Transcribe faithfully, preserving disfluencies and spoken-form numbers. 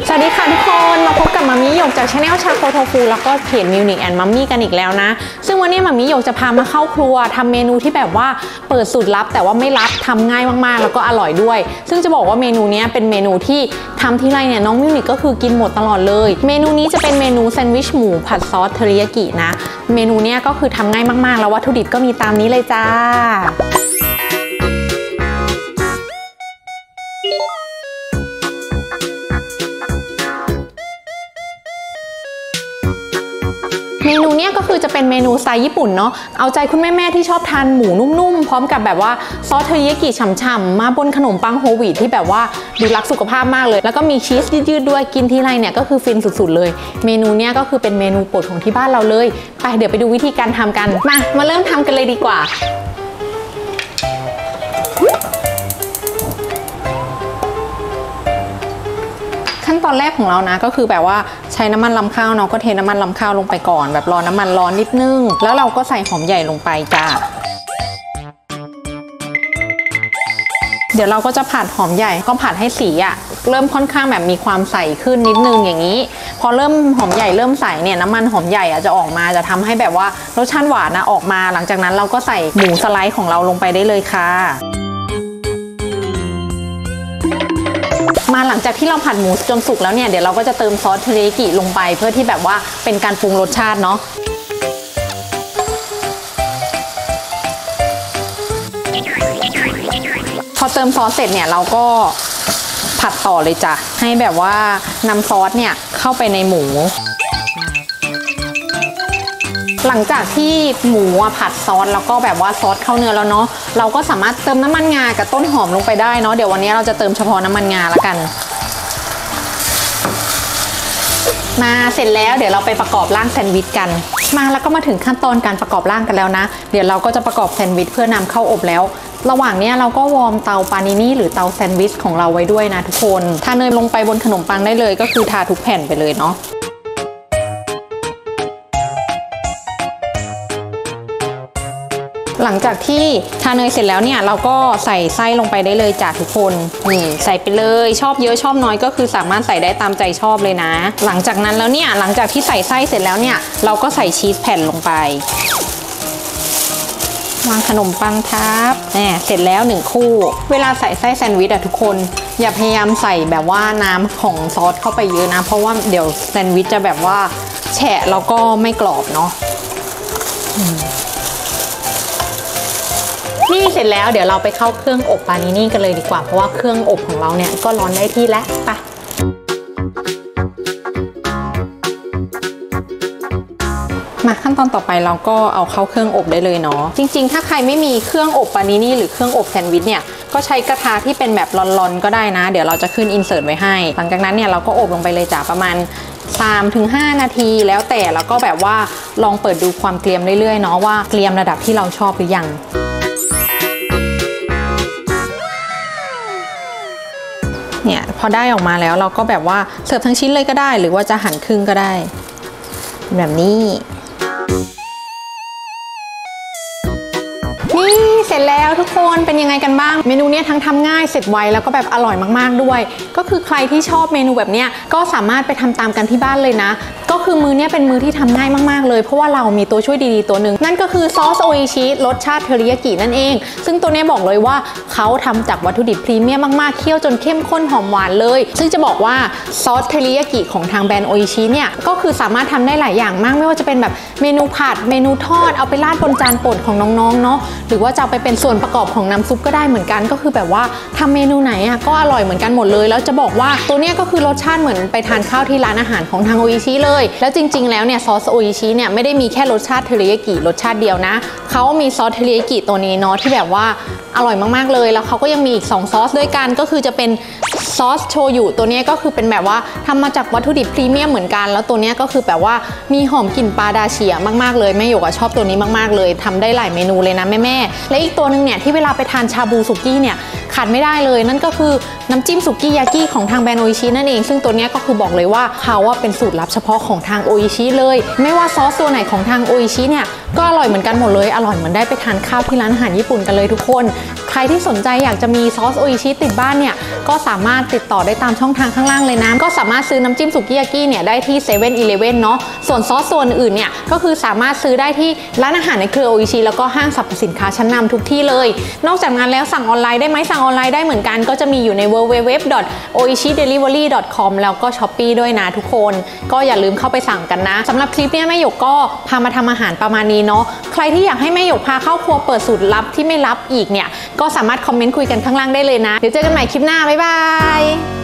สวัสดีค่ะทุกคนมาพบกับมามิหยกจากชาแนลชาโคโทฟูแล้วก็เพจมิวนิกแอนด์มัมมี่กันอีกแล้วนะซึ่งวันนี้มามิหยกจะพามาเข้าครัวทำเมนูที่แบบว่าเปิดสูตรลับแต่ว่าไม่ลับทำง่ายมากๆแล้วก็อร่อยด้วยซึ่งจะบอกว่าเมนูนี้เป็นเมนูที่ทำที่ไรเนี่ยน้องมิวนิกก็คือกินหมดตลอดเลยเมนูนี้จะเป็นเมนูแซนด์วิชหมูผัดซอสเทริยากินะเมนูนี้ก็คือทำง่ายมากๆแล้ววัตถุดิบก็มีตามนี้เลยจ้าเมนูเนี้ยก็คือจะเป็นเมนูสไตล์ญี่ปุ่นเนาะเอาใจคุณแม่ๆที่ชอบทานหมูนุ่มๆพร้อมกับแบบว่าซอสเทริยากิฉ่ำๆมาบนขนมปังโฮลวีตที่แบบว่าดูรักสุขภาพมากเลยแล้วก็มีชีสยืดๆด้วยกินทีไรเนี่ยก็คือฟินสุดๆเลยเมนูเนี้ยก็คือเป็นเมนูโปรดของที่บ้านเราเลยไปเดี๋ยวไปดูวิธีการทำกันมามาเริ่มทำกันเลยดีกว่าขั้นตอนแรกของเรานะก็คือแบบว่าใช้น้ำมันลำข้าวเนาะก็เทน้ำมันลำข้าวลงไปก่อนแบบรอน้ำมันร้อนนิดนึงแล้วเราก็ใส่หอมใหญ่ลงไปจ้าเดี๋ยวเราก็จะผัดหอมใหญ่ก็ผัดให้สีอะเริ่มค่อนข้างแบบมีความใสขึ้นนิดนึงอย่างนี้พอเริ่มหอมใหญ่เริ่มใสเนี่ยน้ำมันหอมใหญ่อะจะออกมาจะทำให้แบบว่ารสชาติหวานนะออกมาหลังจากนั้นเราก็ใส่หมูสไลด์ของเราลงไปได้เลยค่ะมาหลังจากที่เราผัดหมูจนสุกแล้วเนี่ยเดี๋ยวเราก็จะเติมซอสเทริยากิลงไปเพื่อที่แบบว่าเป็นการปรุงรสชาติเนาะพอเติมซอสเสร็จเนี่ยเราก็ผัดต่อเลยจ้ะให้แบบว่าน้ำซอสเนี่ยเข้าไปในหมูหลังจากที่หมูผัดซอสแล้วก็แบบว่าซอสเข้าเนื้อแล้วเนาะเราก็สามารถเติมน้ำมันงากับต้นหอมลงไปได้เนาะเดี๋ยววันนี้เราจะเติมเฉพาะน้ำมันงาละกันมาเสร็จแล้วเดี๋ยวเราไปประกอบร่างแซนด์วิชกันมาแล้วก็มาถึงขั้นตอนการประกอบร่างกันแล้วนะเดี๋ยวเราก็จะประกอบแซนด์วิชเพื่อนำเข้าอบแล้วระหว่างนี้เราก็วอร์มเตาปานินี่หรือเตาแซนด์วิชของเราไว้ด้วยนะทุกคนทาเนยลงไปบนขนมปังได้เลยก็คือทาทุกแผ่นไปเลยเนาะหลังจากที่ทาเนยเสร็จแล้วเนี่ยเราก็ใส่ไส้ลงไปได้เลยจ้ะทุกคนนี่ใส่ไปเลยชอบเยอะชอบน้อยก็คือสามารถใส่ได้ตามใจชอบเลยนะหลังจากนั้นแล้วเนี่ยหลังจากที่ใส่ไส้เสร็จแล้วเนี่ยเราก็ใส่ชีสแผ่นลงไปวางขนมปังทับเนี่ยเสร็จแล้วหนึ่งคู่เวลาใส่ไส้แซนด์วิชอะทุกคนอย่าพยายามใส่แบบว่าน้ำของซอสเข้าไปเยอะนะเพราะว่าเดี๋ยวแซนด์วิชจะแบบว่าแฉะแล้วก็ไม่กรอบเนาะนี่เสร็จแล้วเดี๋ยวเราไปเข้าเครื่องอบปานินี่กันเลยดีกว่าเพราะว่าเครื่องอบของเราเนี่ยก็ร้อนได้ที่แล้วไปมาขั้นตอนต่อไปเราก็เอาเข้าเครื่องอบได้เลยเนาะจริงๆถ้าใครไม่มีเครื่องอบปานินี่หรือเครื่องอบแซนด์วิชเนี่ยก็ใช้กระทะที่เป็นแบบร้อนๆก็ได้นะเดี๋ยวเราจะขึ้นอินเสิร์ตไว้ให้หลังจากนั้นเนี่ยเราก็อบลงไปเลยจ้ะประมาณ สามถึงห้า นาทีแล้วแต่แล้วก็แบบว่าลองเปิดดูความเกรียมเรื่อยๆเนาะว่าเกรียมระดับที่เราชอบหรือยังเนี่ยพอได้ออกมาแล้วเราก็แบบว่าเสิร์ฟทั้งชิ้นเลยก็ได้หรือว่าจะหั่นครึ่งก็ได้แบบนี้นี่เสร็จแล้วทุกคนเป็นยังไงกันบ้างเมนูนี้ทั้งทำง่ายเสร็จไวแล้วก็แบบอร่อยมากๆด้วยก็คือใครที่ชอบเมนูแบบนี้ก็สามารถไปทำตามกันที่บ้านเลยนะก็คือมือเนี้ยเป็นมือที่ทำง่ายมากๆเลยเพราะว่าเรามีตัวช่วยดีๆตัวหนึ่งนั่นก็คือซอสโออิชิรสชาติเทริยากินั่นเองซึ่งตัวนี้บอกเลยว่าเขาทำจากวัตถุดิบพรีเมียมมากๆเคี่ยวจนเข้มข้นหอมหวานเลยซึ่งจะบอกว่าซอสเทริยากิของทางแบรนด์โออิชิเนี่ยก็คือสามารถทำได้หลายอย่างมากไม่ว่าจะเป็นแบบเมนูผัดเมนูทอดเอาไปราดบนจานโปรดของน้องๆเนาะหรือว่าจะเอาไปเป็นส่วนประกอบของน้ำซุปก็ได้เหมือนกันก็คือแบบว่าทำเมนูไหนอ่ะก็อร่อยเหมือนกันหมดเลยแล้วจะบอกว่าตัวเนี้ยก็คือรสชาติเหมือนไปทานข้าวที่ร้านอาหารของทางโออิชิเลยแล้วจริงๆแล้วเนี่ยซอสโออิชิเนี่ยไม่ได้มีแค่รสชาติเทริยากิรสชาติเดียวนะเขามีซอสเทริยากิตัวนี้เนาะที่แบบว่าอร่อยมากๆเลยแล้วเขาก็ยังมีอีกสองซอสด้วยกันก็คือจะเป็นซอสโชยุตัวนี้ก็คือเป็นแบบว่าทำมาจากวัตถุดิบพรีเมียมเหมือนกันแล้วตัวนี้ก็คือแบบว่ามีหอมกลิ่นปลาดาเชียมากๆเลยแม่หยกชอบตัวนี้มากๆเลยทำได้หลายเมนูเลยนะแม่ๆและอีกตัวนึงเนี่ยที่เวลาไปทานชาบูสุกี้เนี่ยขาดไม่ได้เลยนั่นก็คือน้ำจิ้มสุกี้ยากิของทางแบรนด์โออิชินั่นเองซึ่งตัวนี้ก็คือบอกเลยว่าเขาว่าเป็นสูตรลับเฉพาะของทางโออิชิเลยไม่ว่าซอสตัวไหนของทางโออิชิเนี่ยก็อร่อยเหมือนกันหมดเลยอร่อยเหมือนได้ไปทานข้าวที่ร้านอาหารญี่ปุ่นกันเลยทุกคนใครที่สนใจอยากจะมีซอสโออิชิติดบ้านเนี่ยก็สามารถติดต่อได้ตามช่องทางข้างล่างเลยนะก็สามารถซื้อน้ำจิ้มสุกี้ยากิเนี่ยได้ที่เซเว่นอีเลฟเว่นเนาะส่วนซอสส่วนอื่นเนี่ยก็คือสามารถซื้อได้ที่ร้านอาหารในเครือโออิชิแล้วก็ห้างสรรพสินค้าชั้นนำทุกที่เลยนอกจากนั้นแล้วสั่งออนไลน์ได้ไหมสั่งออนไลน์ได้เหมือนกันก็จะมีอยู่ใน ดับเบิลยู ดับเบิลยู ดับเบิลยู ดอท โออิชิเดลิเวอรี่ ดอท คอม แล้วก็ ช้อปปี้ ด้วยนะทุกคนก็อย่าลืมเข้าไปสั่งกันนะสำหรับคลิปนี้แม่หยกก็พามาทำอาหารประมาณนี้เนาะใครที่อยากให้แม่หยกพาเข้าครัวเปิดสูตรลับที่ไม่ลับอีกเนี่ยก็สามารถคอมเมนต์คุยกันข้างล่างได้เลยนะเดี๋ยวเจอกันใหม่คลิปหน้าบ๊ายบาย